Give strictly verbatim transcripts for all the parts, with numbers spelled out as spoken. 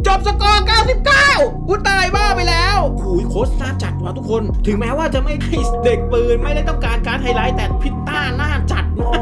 จบสกอร์เก้าสิบเก้ากูตายบ้าไปแล้วโอ้ยโค้ชน่าจัดว่ะทุกคนถึงแม้ว่าจะไม่ได้เด็กปืนไม่ได้ต้องการการไฮไลท์แต่พิต้าน่าจัด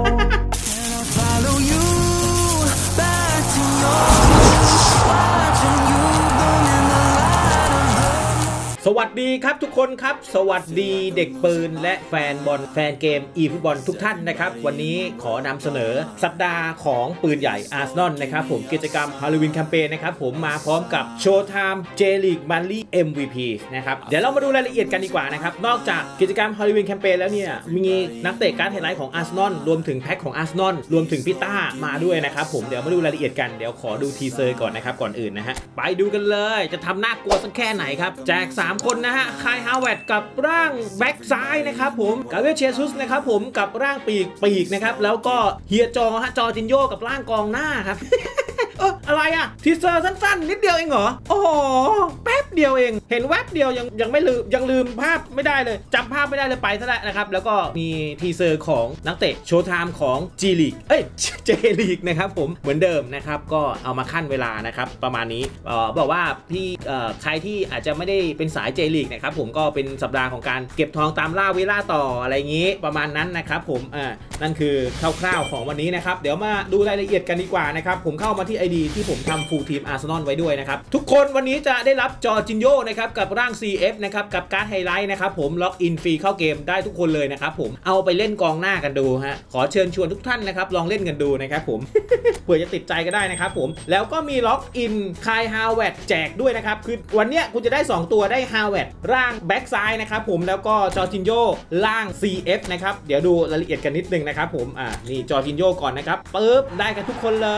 สวัสดีครับทุกคนครับสวัสดีเด็กปืนและแฟนบอลแฟนเกมอีฟุตบอลทุกท่านนะครับวันนี้ขอนำเสนอสัปดาห์ของปืนใหญ่อาร์เซนอลนะครับผมกิจกรรมฮาโลวีนแคมเปญนะครับผมมาพร้อมกับโชว์ไทม์เจลีกมันลี่ เอ็ม วี พี นะครับเดี๋ยวเรามาดูรายละเอียดกันดีกว่านะครับนอกจากกิจกรรมฮาโลวีนแคมเปญแล้วเนี่ยมีนักเตะการ์ดไฮไลท์ของอาร์เซนอลรวมถึงแพ็คของอาร์เซนอลรวมถึงพิต้ามาด้วยนะครับผมเดี๋ยวมาดูรายละเอียดกันเดี๋ยวขอดูทีเซอร์ก่อนนะครับก่อนอื่นนะฮะไปดูกันเลยจะทำน่ากลัวสักแค่ไหนครับแจกสามคนนะฮะฮาวเวิร์ดกับร่างแบ็กซ้ายนะครับผมกาเวเชซุสนะครับผมกับร่างปีกปีกนะครับแล้วก็เฮียจอฮะจอจินโยกับร่างกองหน้าครับ เอออะไรอะทีเซอร์สั้นๆนิดเดียวเองเหรอโอ้โหแป๊บเดียวเองเห็นแวบเดียวยังยังไม่ลืมยังลืมภาพไม่ได้เลยจำภาพไม่ได้เลยไปซะแล้วนะครับแล้วก็มีทีเซอร์ของนักเตะโชว์ไทม์ของจีลีกเอ้ยเจลีกนะครับผมเหมือนเดิมนะครับก็เอามาขั้นเวลานะครับประมาณนี้เอ่อบอกว่าพี่เอ่อใครที่อาจจะไม่ได้เป็นสายเจลีกนะครับผมก็เป็นสัปดาห์ของการเก็บทองตามล่าเวลาต่ออะไรอย่างงี้ประมาณนั้นนะครับผมอ่านั่นคือคร่าวๆของวันนี้นะครับเดี๋ยวมาดูรายละเอียดกันดีกว่านะครับผมเข้ามาที่ ไอ ดี ที่ผมทำฟูลทีมอาร์เซนอลไว้ด้วยนะครับทุกคนวันนี้จะได้รับจอจินโยนะครับกับร่าง ซี เอฟ นะครับกับการ์ดไฮไลท์นะครับผมล็อกอินฟรีเข้าเกมได้ทุกคนเลยนะครับผมเอาไปเล่นกองหน้ากันดูฮะขอเชิญชวนทุกท่านนะครับลองเล่นกันดูนะครับผม เผื่อจะติดใจก็ได้นะครับผมแล้วก็มีล็อกอินคายฮาวเวิร์ดแจกด้วยนะครับคือวันเนี้ยคุณจะได้สองตัวได้ฮาวเวิร์ดร่างแบ็กซ้ายนะครับผมแล้วก็จอจินโยร่าง ซี เอฟ นะครับเดี๋ยวดูรายละเอียดกันนิดนึงนะครับผมอ่านี่จอจินโยก่อนนะครับปึ๊บได้กันทุกคนเลย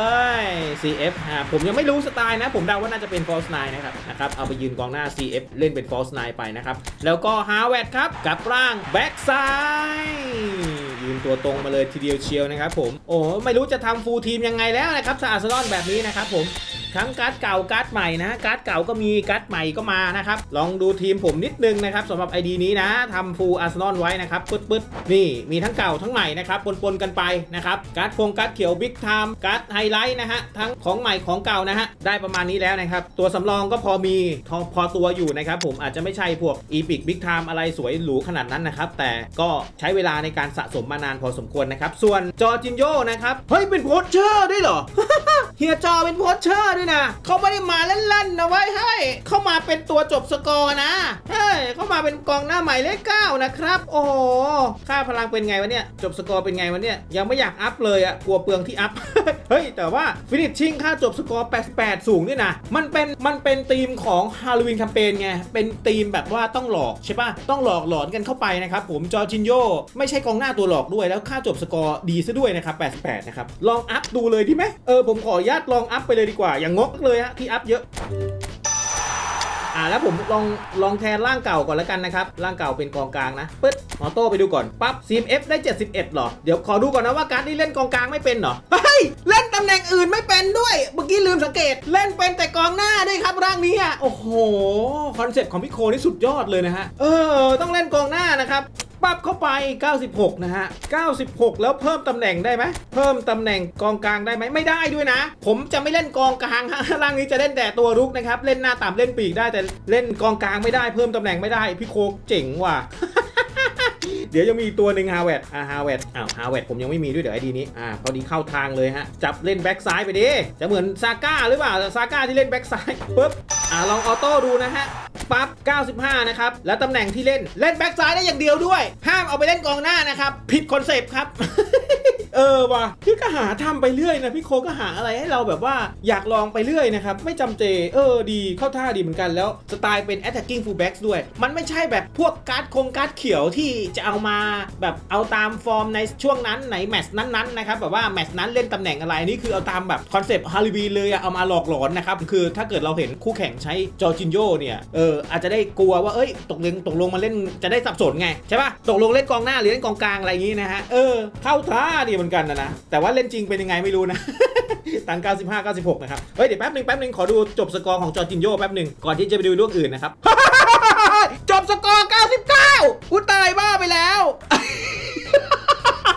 ซี เอฟ อ่าผมยังไม่รู้สไตล์นะผมเดาว่าน่าจะเป็น False ไนน์ นะครับนะครับเอาไปยืนกองหน้า ซี เอฟ เล่นเป็น False ไนน์ ไปนะครับแล้วก็ฮาวเวิร์ดครับกับร่างแบ็กซ้ายยืนตัวตรงมาเลยทีเดียวเชียวนะครับผมโอ้ไม่รู้จะทำฟูลทีมยังไงแล้วนะครับอาร์เซนอลแบบนี้นะครับผมทั้งการ์ดเก่าการ์ดใหม่นะการ์ดเก่าก็มีการ์ดใหม่ก็มานะครับลองดูทีมผมนิดนึงนะครับสำหรับ ไอ ดี นี้นะทำฟูลอาร์เซนอลไว้นะครับปึ๊ดปึ๊ดนี่มีทั้งเก่าทั้งใหม่นะครับปนๆกันไปนะครับการ์ดฟงการ์ดเขียวบิ๊กไทม์การ์ดไฮไลท์นะฮะทั้งของใหม่ของเก่านะฮะได้ประมาณนี้แล้วนะครับตัวสำรองก็พอมีพอตัวอยู่นะครับผมอาจจะไม่ใช่พวกอีพิกบิ๊กไทม์อะไรสวยหรูขนาดนั้นนะครับแต่ก็ใช้เวลาในการสะสมมานานพอสมควรนะครับส่วนจอจินโยนะครับเฮ้ยเป็นโพสเชอร์ด้วยเหรอ เฮียจอเป็นโพสเชอร์ด้วยนะเขาไม่ได้มาเล่นๆนะไว้ให้เข้ามาเป็นตัวจบสกอร์นะเฮ้ยเข้ามาเป็นกองหน้าใหม่เลขเก้านะครับโอ้โหค่าพลังเป็นไงวะเนี่ยจบสกอร์เป็นไงวะเนี่ยยังไม่อยากอัพเลยอะกลัวเปลืองที่อัพ เฮ้ยแต่ว่าฟินิชชิ่งค่าจบสกอร์แปดสิบแปดสูงด้วยนะมันเป็นมันเป็นธีมของฮาโลวีนแคมเปญไงเป็นธีมแบบว่าต้องหลอกใช่ปะต้องหลอกหลอนกันเข้าไปนะครับผมจอจินโยไม่ใช่กองหน้าตัวหลอกด้วยแล้วค่าจบสกอร์ดีซะด้วยนะครับแปดสิบแปดนะครับลองอัพดูเลยดีไหมเออผมขออนุญาตลองอัพไปเลยดีกว่าอย่างงกเลยฮะที่อัพเยอะอ่าแล้วผมลองลองแทนร่างเก่าก่อนแล้วกันนะครับร่างเก่าเป็นกองกลางนะปึ๊ดออโต้ไปดูก่อนปั๊บ ซี เอฟ ได้เจ็ดสิบเอ็ดหรอเดี๋ยวขอดูก่อนนะว่าการ์ดนี่เล่นกองกลางไม่เป็นหรอเฮ้ยเล่นตำแหน่งอื่นไม่เป็นด้วยเมื่อกี้ลืมสังเกตเล่นเป็นแต่กองหน้าด้วยครับร่างนี้อ่ะโอ้โหคอนเซ็ปต์ของพี่โคนี่สุดยอดเลยนะฮะเออต้องเล่นกองหน้านะครับปั๊บเข้าไปเก้าสิบหกนะฮะเก้าสิบหกแล้วเพิ่มตำแหน่งได้ไหมเพิ่มตำแหน่งกองกลางได้ไหมไม่ได้ด้วยนะผมจะไม่เล่นกองกลางฮะร่างนี้จะเล่นแต่ตัวรุกนะครับเล่นหน้าต่ำเล่นปีกได้แต่เล่นกองกลางไม่ได้เพิ่มตำแหน่งไม่ได้พี่โคเจ๋งว่ะ เดี๋ยวยังมีตัวหนึ่งฮาวเวิร์ดอ่าฮาวเวิร์ดอ้าวฮาวเวิร์ดผมยังไม่มีด้วยเดี๋ยวไอดีนี้อ่าพอดีเข้าทางเลยฮะจับเล่นแบ็กซ้ายไปดิจะเหมือนซาก้าหรือเปล่าซาก้าที่เล่นแบ็กซ้ายปุ๊บอ่าลองออโต้ดูนะฮะปั๊บเก้าสิบห้านะครับแล้วตำแหน่งที่เล่นเล่นแบ็กซ้ายได้อย่างเดียวด้วยห้ามเอาไปเล่นกองหน้านะครับผิดคอนเซปต์ครับ เออว่ะพี่ก็หาทำไปเรื่อยนะพี่โคก็หาอะไรให้เราแบบว่าอยากลองไปเรื่อยนะครับไม่จำเจเออดีเข้าท่าดีเหมือนกันแล้วสไตล์เป็น attacking fullback ด้วยมันไม่ใช่แบบพวกการ์ดคงการ์ดเขียวที่จะเอามาแบบเอาตามฟอร์มในช่วงนั้นไหนแมตช์นั้นๆนะครับแบบว่าแมตช์นั้นเล่นตำแหน่งอะไรนี่คือเอาตามแบบคอนเซปต์ฮาโลวีนเลยเอามาหลอกหลอนนะครับคือถ้าเกิดเราเห็นคู่แข่งใช้จอจินโยเนี่ยเอออาจจะได้กลัวว่าเอ้ยตกลงตกลงมาเล่นจะได้สับสนไงใช่ป่ะตกลงเล่นกองหน้าหรือเล่นกองกลางอะไรอย่างงี้นะฮะเออเข้าท่าดีเหมือนกันนะนะแต่ว่าเล่นจริงเป็นยังไงไม่รู้นะ ตังเก้าสิบห้า เก้าสิบหกนะครับเฮ้ยเดี๋ยวแป๊บนึงแป๊บนึงขอดูจบสกอร์ของจอจินโยแป๊บนึงก่อนที่จะไปดูเรื่องอื่นนะครับ จบสกอร์เก้าสิบเก้ากูตายบ้าไปแล้ว ม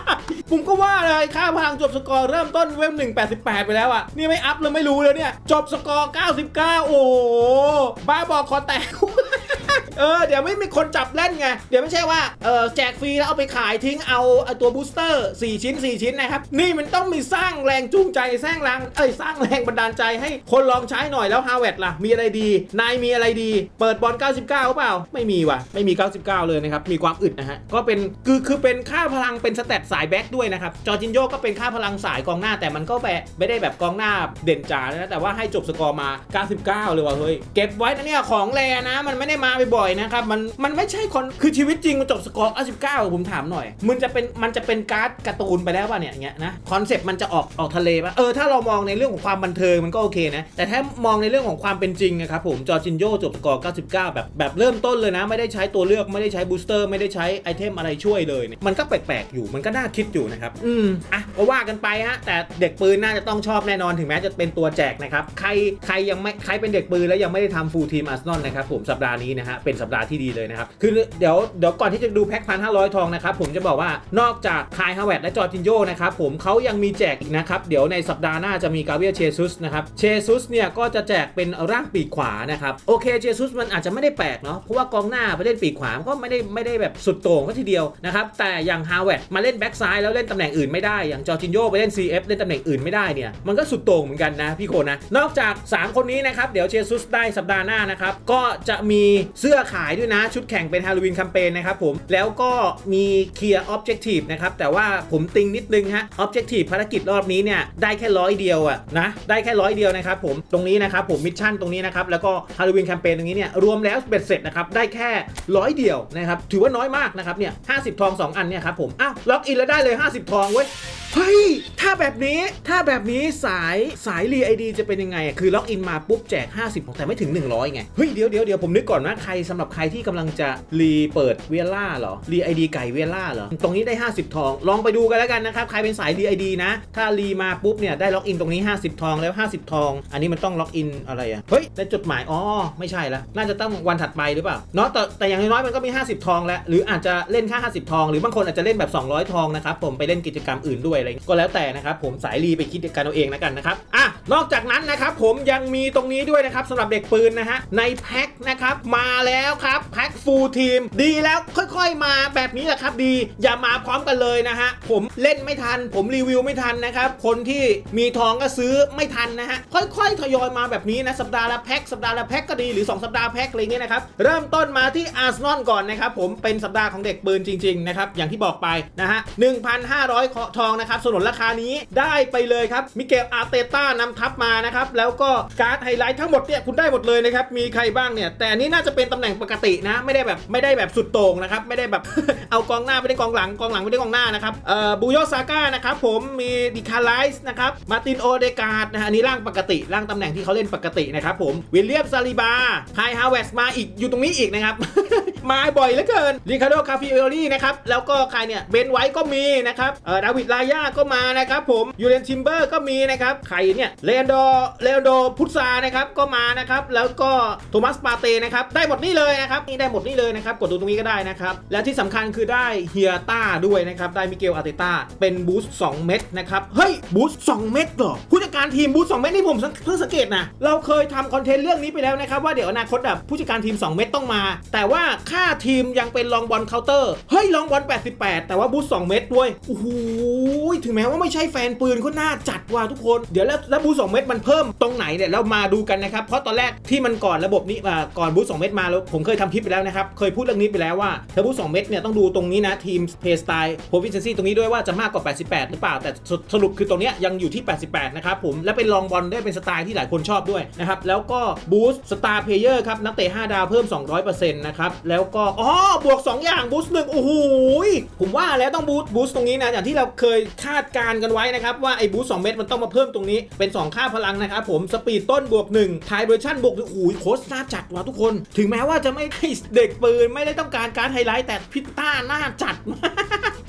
ผมก็ว่าเลยค่าพลังจบสกอร์เริ่มต้นเวฟหนึ่งแปดสิบแปดไปแล้วอ่ะนี่ไม่อัพเลยไม่รู้เลยเนี่ยจบสกอร์เก้าสิบเก้าโอ้บ้าบอคอแตกเออเดี๋ยวไม่มีคนจับเล่นไงเดี๋ยวไม่ใช่ว่าเออแจกฟรีแล้วเอาไปขายทิ้งเอาตัวบูสเตอร์สี่ชิ้นสี่ชิ้นนะครับนี่มันต้องมีสร้างแรงจูงใจสร้างแรงเอ้ยสร้างแรงบันดาลใจให้คนลองใช้หน่อยแล้วฮาร์เวิร์ดล่ะมีอะไรดีนายมีอะไรดีเปิดบอลเก้าสิบเก้าเปล่าไม่มีว่ะไม่มีเก้าสิบเก้าเลยนะครับมีความอึดนะฮะก็เป็นคือคือเป็นค่าพลังเป็นสแตทสายแบ็กด้วยนะครับจอร์จินโญ่ก็เป็นค่าพลังสายกองหน้าแต่มันก็แบบไม่ได้แบบกองหน้าเด่นจ๋านะแต่ว่าให้จบสกอร์มาเก้าสิบเก้าเลยว่ะเฮ้ยเก็บไว้นะเนี่ยของแรนะมันไม่ได้มาบ่อยๆนะครับมันมันไม่ใช่คนคือชีวิตจริงมันจบสกอร์เก้าสิบเก้าผมถามหน่อยมันจะเป็นมันจะเป็นการ์ดการ์ตูนไปแล้วป่ะเนี่ยอย่างเงี้ยนะคอนเซ็ปต์มันจะออกออกทะเลป่ะเออถ้าเรามองในเรื่องของความบันเทิงมันก็โอเคนะแต่ถ้ามองในเรื่องของความเป็นจริงนะครับผมจอร์จินโญ่จบสกอร์เก้าสิบเก้าแบบแบบเริ่มต้นเลยนะไม่ได้ใช้ตัวเลือกไม่ได้ใช้บูสเตอร์ไม่ได้ใช้ไอเทมอะไรช่วยเลยเนี่ยมันก็แปลกๆอยู่มันก็น่าคิดอยู่นะครับอืมอ่ะก็ว่ากันไปฮะแต่เด็กปืนน่าจะต้องชอบแน่นอนถึงแม้จะเป็นตัวแจกนะครับใครใครยังไม่ใครเป็นเด็กปืนแล้วยังไม่ได้ทำฟูลทีมอาร์เซนอลนะครับผมสัปดาห์นี้นะฮะเป็นสัปดาห์ที่ดีเลยนะครับคือเดี๋ยวเดี๋ยวก่อนที่จะดูแพ็คพันห้าร้อยทองนะครับผมจะบอกว่านอกจากคายฮาร์เวิร์ดและจอร์จินโญ่นะครับผมเขายังมีแจกอีกนะครับเดี๋ยวในสัปดาห์หน้าจะมีกาเวียเชซุสนะครับเชซุสเนี่ยก็จะแจกเป็นร่างปีกขวานะครับโอเคเชซุสมันอาจจะไม่ได้แปลกเนาะเพราะว่ากองหน้าไปเล่นปีกขวาก็ไม่ได้ไม่ได้แบบสุดโต่งก็ทีเดียวนะครับแต่อย่างฮาร์เวิร์ดมาเล่นแบ็กซ้ายแล้วเล่นตำแหน่งอื่นไม่ได้อย่างจอร์จินโญ่ไปเล่น ซี เอฟ เล่นตำแหน่งอื่นไม่ได้เนี่ยมันก็สุดโต่งเหมือนกันนะพี่โคนะนอกจากสามคนนี้นะครับเดี๋ยวเชซุสได้สัปดาห์หน้านะครับก็จะมีเสื้อขายด้วยนะชุดแข่งเป็นฮาโลวีนแคมเปญนะครับผมแล้วก็มีเคลียร์ออบเจกตีฟนะครับแต่ว่าผมติงนิดนึงฮะออบเจกตีฟภารกิจรอบนี้เนี่ยได้แค่ร้อยเดียวอะนะได้แค่ร้อยเดียวนะครับผมตรงนี้นะครับผมมิชชั่นตรงนี้นะครับแล้วก็ฮาโลวีนแคมเปญตรงนี้เนี่ยรวมแล้วเบ็ดเสร็จนะครับได้แค่ร้อยเดียวนะครับถือว่าน้อยมากนะครับเนี่ยห้าสิบทองสองอันเนี่ยครับผมอ้าวล็อกอินแล้วได้เลยห้าสิบทองเว้ยเฮ้ยถ้าแบบนี้ถ้าแบบนี้สายสายรี ไอ ดี จะเป็นยังไงคือล็อกอินมาปุ๊บแจกห้าสิบแต่ไม่ถึงหนึ่งร้อยไงเฮ้ยเดี๋ยวเดี๋ยวเดี๋ยวผมนึกก่อนว่าใครสำหรับใครที่กำลังจะรีเปิดเวล่าเหรอรี ไอ ดี ไก่เวล่าเหรอตรงนี้ได้ห้าสิบทองลองไปดูกันแล้วกันนะครับใครเป็นสาย รี ไอ ดี นะถ้ารีมาปุ๊บเนี่ยได้ล็อกอินตรงนี้ห้าสิบทองแล้วห้าสิบทองอันนี้มันต้องล็อกอินอะไรอ่ะเฮ้ยได้จดหมายอ๋อไม่ใช่ละน่าจะต้องวันถัดไปหรือเปล่าเนาะแต่แต่อย่างน้อยมันก็มีห้าสิบทองแล้วหรืออาจจะเล่นแค่ห้าสิบทองหรือบางคนอาจจะเล่นแบบสองร้อยทองนะครับผมไปเล่นกิจกรรมอื่นด้วยอะไรก็แล้วแต่นะครับผมสายรีไปคิดกันเอาเองนะกันนะครับอ่ะนอกจากนั้นนะครับผมยังมีตรงนี้ด้วยนะครับสำหรับเด็กปืนนะฮะในแพ็คนะครับมาแล้วครับแพ็คฟูลทีมดีแล้วค่อยๆมาแบบนี้แหละครับดีอย่ามาพร้อมกันเลยนะฮะผมเล่นไม่ทันผมรีวิวไม่ทันนะครับคนที่มีทองก็ซื้อไม่ทันนะฮะค่อยๆทยอยมาแบบนี้นะสัปดาห์ละแพ็คสัปดาห์ละแพ็คก็ดีหรือสองสัปดาห์แพ็คอะไรเงี้ยนะครับเริ่มต้นมาที่อาร์เซนอลก่อนนะครับผมเป็นสัปดาห์ของเด็กปืนจริงๆนะครับอย่างที่บอกไปนะฮะ หนึ่งพันห้าร้อย ทองนะครับสนุนราคานี้ได้ไปเลยครับมิเกลอาร์เตต้านำทัพมานะครับแล้วก็การ์ดไฮไลท์ทั้งหมดเนี่ยคุณได้หมดเลยนะครับมีใครบ้างเนี่ยแต่อันนี้น่าจะเป็นตำแหน่งปกตินะไม่ได้แบบไม่ได้แบบสุดโต่งนะครับไม่ได้แบบ เอากองหน้าไม่ได้กองหลังกองหลังไม่ได้กองหน้านะครับเอ่อบูโยซาก้านะครับผมมีดิคาไลส์นะครับมาตินโอเดการ์ดนะฮะอันนี้ร่างปกติร่างตำแหน่งที่เขาเล่นปกตินะครับผมวิลเลียมซาลิบาไฮฮาเวสมาอีกอยู่ตรงนี้อีกนะครับ มาบ่อยเหลือเกินริคาร์โดคาฟิโอรี่นะครับแล้วก็ใครเนี่ยเบนไวท์ก็มีนะครับเอ่อดาวิดลายาก็มานะครับผมยูเรนทิมเบอร์ก็มีนะครับใครเนี่ยเลนโดเลนโดพุทซานะครับก็มานะครับแล้วก็โทมัสปาเต้นะครับได้หมดนี่เลยนะครับนี่ได้หมดนี่เลยนะครับกดดูตรงนี้ก็ได้นะครับและที่สำคัญคือได้เฮียต้าด้วยนะครับได้มิเกลอาร์เตต้าเป็นบูสต์สองเม็ดนะครับเฮ้ยบูสต์สองเม็ดเหรอผู้จัดการทีมบูสต์สองเม็ดนี่ผมเพิ่งสังเกตนะเราเคยทำคอนเทนต์เรื่องนี้ไปแล้วนะครับว่าเดี๋ยวอนาคตแบบผู้จัดการทีมสองเม็ดต้องมาแต่ว่าค่าทีมยังเป็นลองบอลเคาน์เตอร์เฮ้ยลองบอลแปดสิบแปดแต่ว่าบูสต์สองเม็ดด้วยโอ้โหถึงแม้ว่าไม่ใช่แฟนปืนก็น่าจัดว่ะทุกคนเดี๋ยวแล้วแล้วบูสต์สองเม็ดมันเพิ่มตรงไหนเนี่ยเรามาดูกันนะครับเพราะตอนแรกที่มันก่อนระบบนี้มาก่อนบูสต์สองเม็ดมาแล้วผมเคยทำคลิปไปแล้วนะครับเคยพูดเรื่องนี้ไปแล้วว่าถ้าบูสต์สองเม็ดเนี่ยต้องดูตรงนี้นะทีมเพย์สไตล์โพฟิเชนซี่ตรงนี้ด้วยว่าจะมากกว่าแปดสิบแปดหรือเปล่าแต่สรุปคือตรงนี้ยังอยู่ที่แปดสิบแปดนะครับผมและเป็นลองบอลได้เป็นสไตล์ที่หลายคนชอบด้วยนะครับแล้วก็บูสต์สตาร์เพลเยอร์ครับนักเตะห้าดาวเพิ่ม สองร้อยเปอร์เซ็นต์ นะครับแล้วก็อ๋อบวกสองอย่างบูสต์หนึ่งโอ้โหผมว่าแล้วต้องบูสต์บูสต์ตรงนี้นะอย่างที่เราเคยคาดการณ์กันไว้นะครับว่าไอ้บูสต์สองเม็ดมันต้องมาเพิ่มตรงนี้เป็นสองค่าพลังนะครับผมสปีดต้นบวกหนึ่งไทเบอร์ชั่นบวกโอ้โหโค้ชน่าจัดว่ะทุกคนถึงแม้ว่าจะไม่ได้เด็กปืนไม่ได้ต้องการการไฮไลท์แต่พิต้าน่าจัด พิ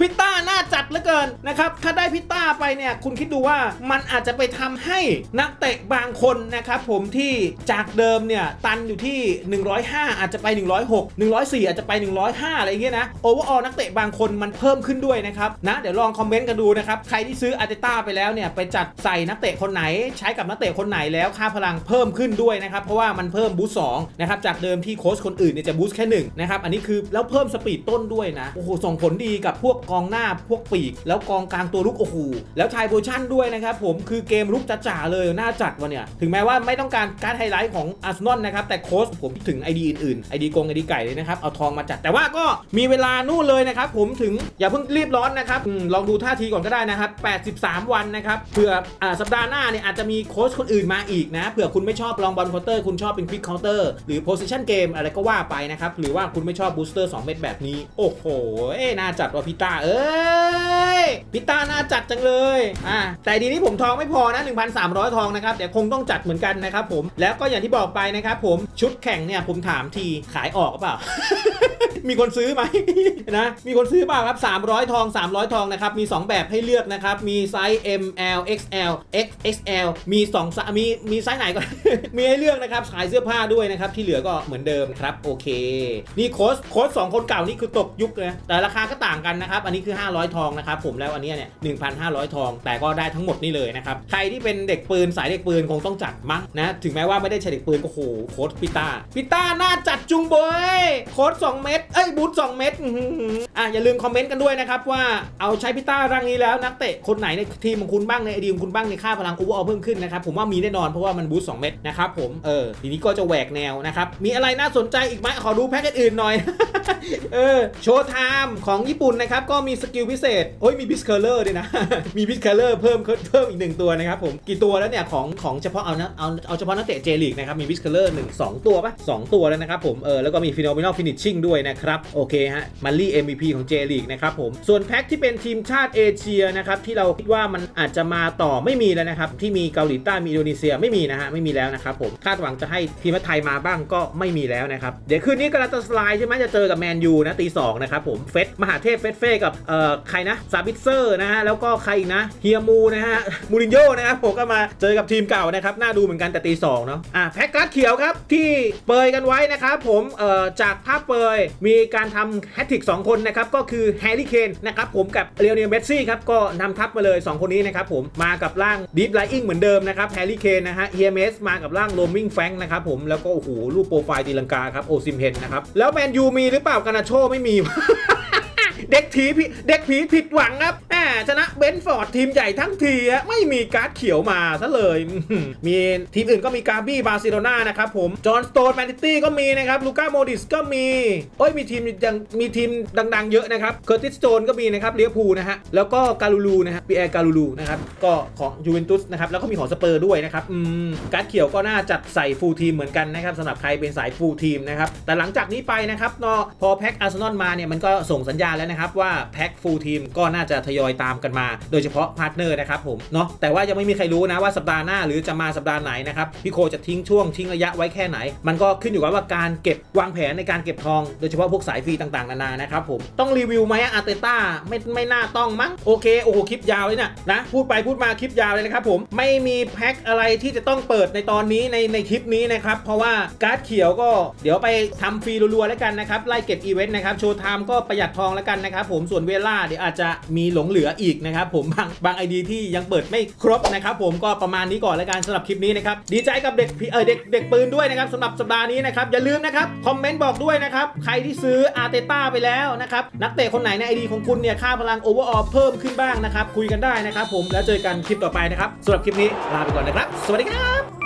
พิต้าน่าจัดเหลือเกินนะครับถ้าได้พิต้าไปเนี่ยคุณคิดดูว่ามันอาจจะไปทำให้นักเตะบางคนนะครับผมที่จากเดิมเนี่ยตันอยู่ที่หนึ่งร้อยห้าอาจจะไปหนึ่งร้อยหก หนึ่งร้อยสี่อาจจะไปหนึ่งร้อยห้าอะไรอย่างเงี้ยนะโอเวอร์ออลนักเตะบางคนมันเพิ่มขึ้นด้วยนะครับนะเดี๋ยวลองคอมเมนต์กันดูนะครับใครที่ซื้ออาร์เตต้าไปแล้วเนี่ยไปจัดใส่นักเตะคนไหนใช้กับนักเตะคนไหนแล้วค่าพลังเพิ่มขึ้นด้วยนะครับเพราะว่ามันเพิ่มบูสต์สองนะครับจากเดิมที่โค้ชคนอื่นเนี่ยจะบูสต์แค่หนึ่งนะครับอันนี้คือแล้วเพิ่มสปีดต้นด้วยนะโอ้โหส่งผลดีกับพวกกองหน้าพวกปีกแล้วกองกลางตัวลุกโอ้โหแล้วทายโพชั่นด้วยนะครับผมคือเกมลุกจ๋าๆเลยน่าจัดวะเนี่ยถึงแม้ว่าไม่ต้องการการไฮไลท์ของอาร์เซนอลนะครับแต่โค้ชผมถึงไอดีอื่นๆไอดีกงไอดีไก่เลยนะครับเอาทองมาจัดแต่ว่าก็มีเวลานู่นเลยนะครับผมถึงอย่าเพิ่งรีบร้อนนะครับลองดูท่าทีก่อนก็ได้นะครับแปดสิบสามวันนะครับเผื่ออ่าสัปดาห์หน้าเนี่ยอาจจะมีโค้ชคนอื่นมาอีกนะเผื่อคุณไม่ชอบลองบอลเคาน์เตอร์คุณชอบเป็นควิกเคาน์เตอร์หรือโพซิชั่นเกมอะไรก็ว่าไปนะครับหรือว่าคุณไม่ชอบบูสเตอร์สองเม็ดแบบนี้โอ้โหน่าจัดว่ะพิต้าเอ้ยพิต้าน่าจัดจังเลยอ่าแต่ดีนี้ผมทองไม่พอนะ หนึ่งพันสามร้อย ทองนะครับเดี๋ยวคงต้องจัดเหมือนกันนะครับผมแล้วก็อย่างที่บอกไปนะครับผมชุดแข่งเนี่ยผมถามทีขายออกหรือเปล่า มีคนซื้อไหม นะมีคนซื้อเปล่าครับสามร้อยทองสามร้อยทองนะครับมีสองแบบให้เลือกนะครับมีไซส์ เอ็ม แอล เอ็กซ์ แอล เอ็กซ์ เอ็กซ์ แอล มีสองมีมีไซส์ไหนก็ มีให้เลือกนะครับขายเสื้อผ้าด้วยนะครับที่เหลือก็เหมือนเดิมครับโอเคนี่โค้ชโค้ชสองคนเก่านี่คือตกยุคเลยแต่ราคาก็ต่างกันนะครับอันนี้คือห้าร้อยทองนะครับผมแล้วอันนี้เนี่ย หนึ่งพันห้าร้อย ทองแต่ก็ได้ทั้งหมดนี่เลยนะครับใครที่เป็นเด็กปืนสายเด็กปืนคงต้องจัดมั้งนะถึงแม้ว่าไม่ได้ใช้เด็กปืนก็โหโค้ชพิต้าพิต้าน่าจัดจุงเบยโค้ชสองเม็ดเอ้ยบูทสองเม็ดอ่ะอย่าลืมคอมเมนต์กันด้วยนะครับว่าเอาใช้พิต้าร่างนี้แล้วนักเตะคนไหนในทีมของคุณบ้างในไอดีของคุณบ้างในค่าพลังโอเวอร์ออลเพิ่มขึ้นนะครับผมว่ามีแน่นอนเพราะว่ามันบูทสองเม็ดนะครับผมเออทีนี้ก็จะแหวกแนวนะครับมีอะไรน่าสนใจอีกไหมขอดูแพ็กอื่นหน่อย เออโชว์ไทม์ของญี่ปุ่นนะครับก็มีสกิลพิเศษโอ้ยมีบิสเคอร์เลอร์ด้วยนะ มีบิสเคอร์เลอร์เพิ่มเพิ่มอีกหนึ่งตัวนะครับผมกี่ตัวแล้วเนี่ยของของเฉพาะเอานะเอาเอาเฉพาะนักเตะเจลีกนะครับมีบิสเคอร์เลอร์หนึ่ง สองตัวป่ะสองตัวแล้วนะครับผมเออแล้วก็มีฟิโนเมนอลฟินิชชิ่งด้วยนะครับโอเคฮะมันลี่ เอ็ม วี พี ของเจลีกนะครับผมส่วนแพ็กที่เป็นทีมชาติเอเชียนะครับที่เราคิดว่ามันอาจจะมาต่อไม่มีแล้วนะครับที่มีเกาหลีใต้มีอินโดนีเซียไม่มีนะฮะไม่มีแล้วนะครับผมคาดหวังจะให้ทีมไทยมาบ้างก็ไม่มีแล้วนะครับเดี๋ยวคืนนี้กาลาตาสไลใช่ไหมจะเจอกับแมนยูนะตีสองนะครับผมเฟสมหาเทพเฟสเฟ่กับเอ่อใครนะซาบิเซอร์นะฮะแล้วก็ใครอีกนะเฮียมูนะฮะมูรินโญ่นะครับผมก็มาเจอกับทีมเก่านะครับน่าดูเหมือนกันแต่ตีสองเนาะอ่ะแพ็กการ์ดเขียวครับที่เปยกันไว้นะครับผมเอ่อจากภาพเปยมีการทำแฮตทริกสองคนนะครับก็คือแฮร์รี่เคนนะครับผมกับเลโอเนลเมสซี่ครับก็นำทัพมาเลยสองคนนี้นะครับผมมากับร่างดีฟไลอิงเหมือนเดิมนะครับแฮร์รี่เคนนะฮะเฮียเมสมากับร่างโรมิงแฟงนะครับผมแล้วก็โอ้โหรูปโปรไฟล์ตีลังกาครับโอซิมเฮนนะครับแล้วแมนยูมีหรือเปล่ากานาโชไม่มี เด็กผีเด็กผีผิดหวังครับแหมชนะเบนฟอร์ดทีมใหญ่ทั้งทีไม่มีการ์ดเขียวมาซะเลยมีทีมอื่นก็มีกาบี้บาร์เซโลนานะครับผมจอห์นสโตนแมนซิตี้ก็มีนะครับลูก้าโมดิสก็มีโอ้ยมีทีมยังมีทีมดังๆเยอะนะครับเคอร์ติสโตนก็มีนะครับเลียพูนะฮะแล้วก็กาลูลูนะฮะปีแอร์กาลูลูนะครับก็ของยูเวนตุสนะครับแล้วก็มีของสเปอร์ด้วยนะครับอืมการ์ดเขียวก็น่าจัดใส่ฟูลทีมเหมือนกันนะครับสำหรับใครเป็นสายฟูลทีมนะครับแต่หลังจากนี้ไปนะครับเนาะพอแพ็คอาร์เซนอลมาเนี่ยมันก็ส่งสัญญาณแล้วนะครับว่าแพ็คฟูลทีมก็น่าจะทยอยตามกันมาโดยเฉพาะพาร์ทเนอร์นะครับผมเนาะแต่ว่ายังไม่มีใครรู้นะว่าสัปดาห์หน้าหรือจะมาสัปดาห์ไหนนะครับพี่โคจะทิ้งช่วงทิ้งระยะไว้แค่ไหนมันก็ขึ้นอยู่กับว่าการเก็บวางแผนในการเก็บทองโดยเฉพาะพวกสายฟรีต่างๆนานานะครับผมต้องรีวิวไหมอาร์เตต้าไม่ไม่น่าต้องมั้งโอเคโอ้โหคลิปยาวเลยนะนะพูดไปพูดมาคลิปยาวเลยนะครับผมไม่มีแพ็คอะไรที่จะต้องเปิดในตอนนี้ในในคลิปนี้นะครับเพราะว่าการ์ดเขียวก็เดี๋ยวไปทำฟรีรัวๆแล้วกันนะครับไล่เก็บอีเวนต์นะครับโชว์ไทม์ก็ประหยัดทองแล้วกันนะครับผมส่วนเวลาเดี๋ยวอาจจะมีหลงเหลืออีกนะครับผมบางบางไอดีที่ยังเปิดไม่ครบนะครับผมก็ประมาณนี้ก่อนแล้วกันสำหรับคลิปนี้นะครับดีใจกับเด็กเออเด็กเด็กปืนด้วยนะครับสำหรับสัปดาห์นี้นะครับอย่าลืมนะครับคอมเมนต์บอกด้วยนะครับใครที่ซื้ออาร์เตต้าไปแล้วนะครับนักเตะคนไหนในไอดีของคุณเนี่ยค่าพลังโอเวอร์ออลเพิ่มขึ้นบ้างนะครับคุยกันได้นะครับผมแล้วเจอกันคลิปต่อไปนะครับสำหรับคลิปนี้ลาไปก่อนนะครับสวัสดีครับ